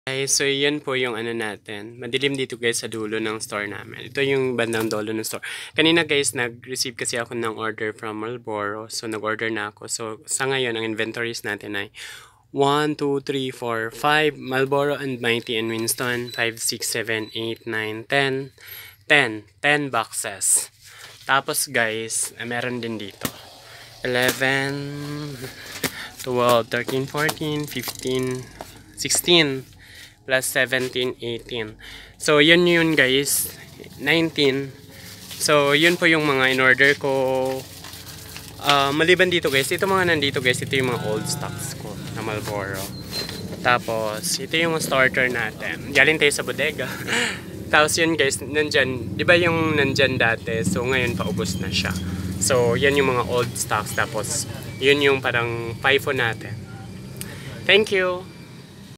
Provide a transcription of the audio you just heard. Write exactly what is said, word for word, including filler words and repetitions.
Ay, so yan po yung ano natin. Madilim dito guys sa dulo ng store namin. Ito yung bandang dulo ng store. Kanina guys, nag-receive kasi ako ng order from Marlboro. So nag-order na ako. So sa ngayon, ang inventories natin ay one, two, three, four, five Marlboro and Mighty and Winston. five, six, seven, eight, nine, ten. ten. ten boxes. Tapos guys, meron din dito. eleven, twelve, thirteen, fourteen, fifteen, sixteen. Plus seventeen, eighteen. So, yun yun guys. nineteen. So, yun po yung mga in-order ko. Uh, maliban dito guys. Ito mga nandito guys. Ito yung mga old stocks ko na Marlboro. Tapos, ito yung starter natin. Galing tayo sa bodega. Tapos yun guys, nandyan. Di ba yung nandyan dati? So, ngayon paubos na siya. So, yan yung mga old stocks. Tapos, yun yung parang FIFO natin. Thank you!